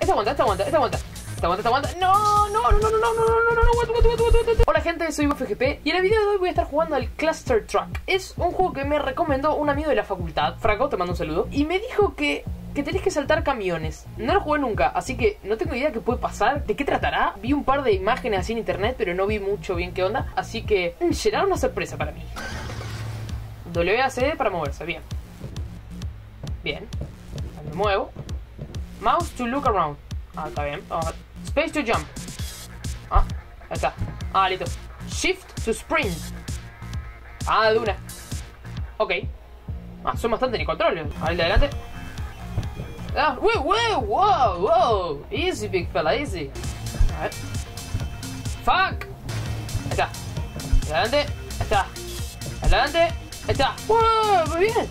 aguanta, esta aguanta, esta aguanta. Esta aguanta, esta aguanta. No, no, no, no, no, no, no, no, no, aguanta. Hola gente, soy FGP y en el video de hoy voy a estar jugando al Cluster Truck. Es un juego que me recomendó un amigo de la facultad, Franco, te mando un saludo, y me dijo que tenés que saltar camiones. No lo jugué nunca, así que no tengo idea de qué puede pasar, de qué tratará. Vi un par de imágenes así en internet, pero no vi mucho bien qué onda, así que será una sorpresa para mí. WASD para moverse, bien. Bien. Me muevo. Mouse to look around. Ah, está bien. Vamos. Space to jump. Ah, ahí está. Ah, listo. Shift to sprint. Ah, de una. Ok. Ah, son bastante ni controles. Ahí de adelante. Ah, wow. Easy, big fella, easy. A ver. Fuck. Ahí está. Adelante. Ahí está. Adelante. Ahí está. Wow, muy bien.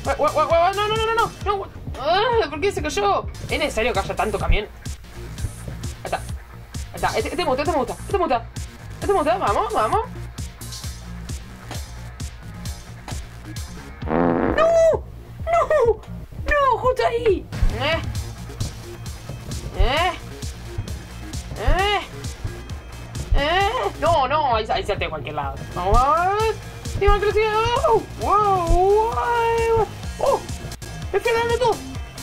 No. ¿Por qué se cayó? ¿Es necesario que haya tanto camión? Ahí está. Ahí está. Este me gusta. Vamos. No, justo ahí. No, ahí salté a cualquier lado. Vamos. Wow. Me fui dando todo.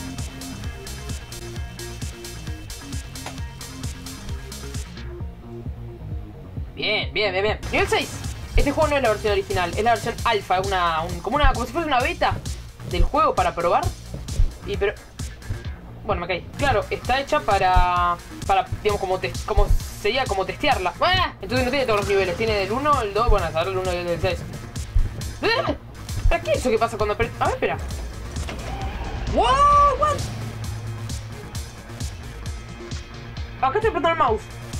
Bien. Nivel 6. Este juego no es la versión original, es la versión alfa, como si fuese una beta del juego para probar. Pero bueno, me caí. Claro, está hecha para digamos, sería como testearla. Entonces no tiene todos los niveles, tiene del 1, el 2, bueno, hasta ahora el 1 y el 6. ¿Para qué eso que pasa cuando a ver, espera. What? Acá estoy apretando el mouse.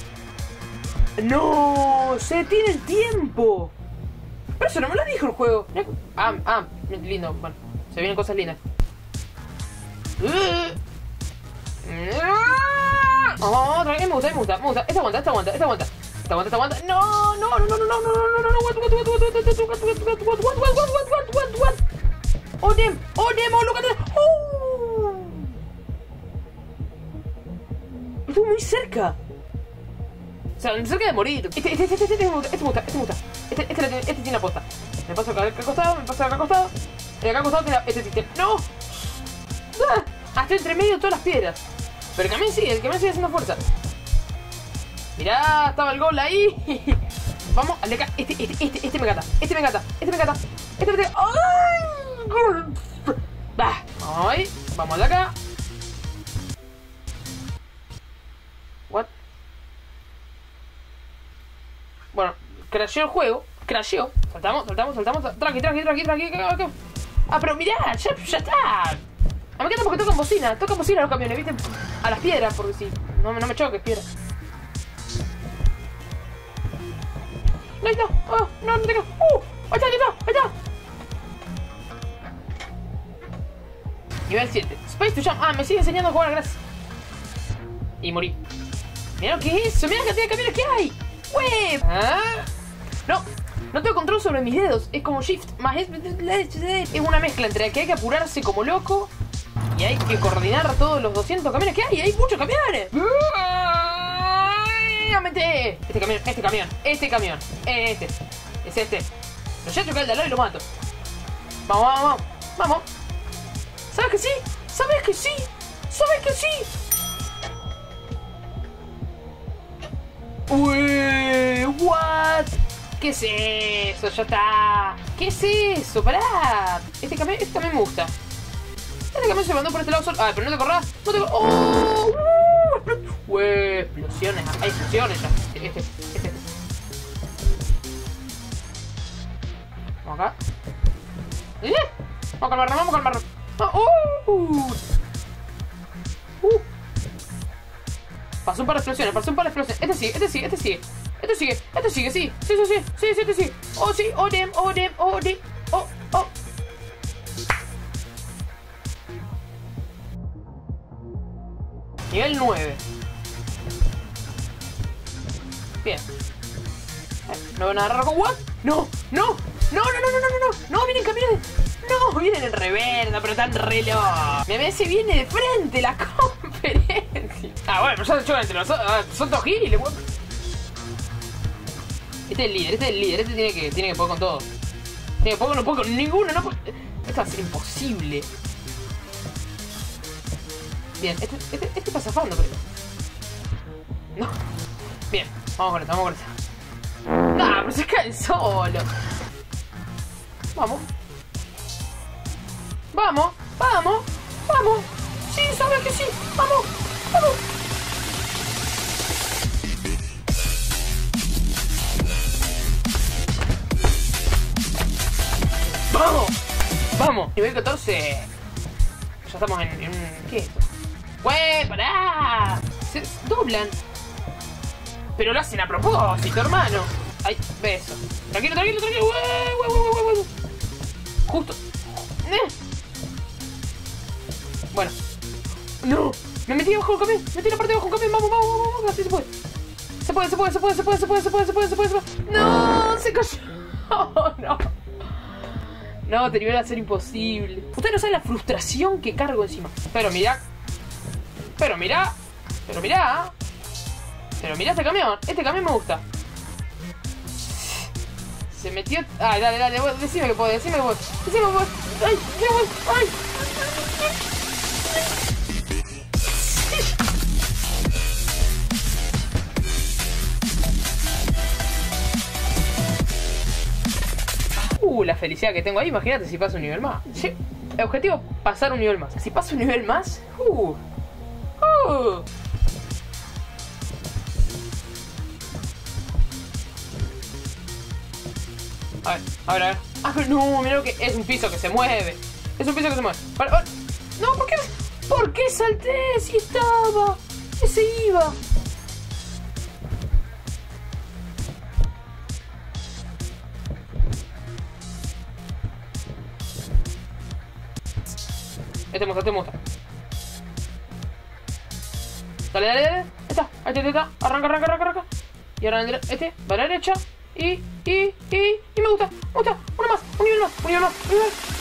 No, se detiene el tiempo. Pero eso no me lo dijo el juego. Lindo, bueno, se vienen cosas lindas. Me gusta. Esta aguanta. No. Oh damn, look at that. Estuve muy cerca. O sea, cerca de morir. Este me gusta. Este tiene aposta. Me paso acá al costado. Y acá al costado tiene este sistema. ¡No! Estoy entre medio de todas las piedras. Pero el camión sigue haciendo fuerza. Mirá, estaba el gol ahí. Vamos, al de acá. Este me gata. ¡Ay! Vamos al de acá. What? Bueno, crasheó el juego. Saltamos. Tranqui. Pero mirá, ya está. A mí me encanta porque tocan bocina los camiones, ¿viste? A las piedras, porque si no me choques, piedra. No te caes. Ahí está. Nivel 7. Space to jump. Me sigue enseñando a jugar, gracias. Y morí. Mirá lo que es eso, mirá la cantidad de camiones que hay. No tengo control sobre mis dedos. Es como shift, más es una mezcla entre que hay que apurarse como loco y hay que coordinar todos los 200 camiones que hay. Hay muchos camiones. Aumenté. Este camión. Es este. Lo ya choqué al de al lado y lo mato. Vamos. ¿Sabes que sí? What? ¿Qué es eso? Ya está. ¿Qué es eso? Pará. Este camión me gusta. Este camión se mandó por este lado solo. Pero no te corras. Explosiones. Hay explosiones ya. Este. Vamos acá. Vamos a calmarnos. Pasó un par de explosiones. Este sigue, sí. Este sigue. Oh, sí, oh, damn. Nivel 9. Bien. No van a agarrar con what? No, vienen camiones. No, vienen en reversa, pero tan reloj. Me se viene de frente la conferencia. Ah, bueno, pero ya se chocan entre los son todos giles, weón. Este es el líder, este tiene que poder con todo. Tiene que poder, no puede con ninguno, no puede. Esto va a ser imposible. Bien, este está zafando, pero. No. Bien, vamos con esto, Nah, pero se cae solo. Vamos. Vamos. Sí, sabes que sí. Vamos. Vamos. Nivel 14. Ya estamos en ¿qué es esto? ¡Wey, pará! Se doblan. Pero lo hacen a propósito, hermano. Ay, ve eso. Tranquilo. Wey. Justo. Bueno. No. Me metí abajo del camión. Metí la parte de abajo del camión. Vamos. Así se puede. Se puede. No, se cayó. No. No, te iba a ser imposible. Ustedes no saben la frustración que cargo encima. Pero mirá este camión. Este camión me gusta. Se metió. Ay, dale. Decime que puedo. Ay. La felicidad que tengo ahí, imagínate si paso un nivel más. Sí, el objetivo es pasar un nivel más. Si paso un nivel más, A ver. Ah, no, mira que es un piso que se mueve. Vale. No, ¿por qué salté si estaba? Ese iba. Este me gusta. Dale. Ahí está. Arranca. Y ahora va a la derecha. Y me gusta. Uno más. Un nivel más.